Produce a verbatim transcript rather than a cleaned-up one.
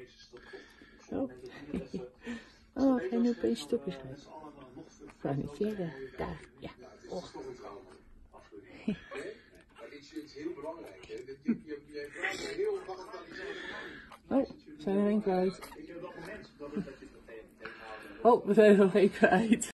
Oh, oh ga je nu opeens stukjes uit? Ik wou niet verder. Daar, ja. Oh. Oh, zijn er één kwijt. Oh, we zijn er nog één kwijt.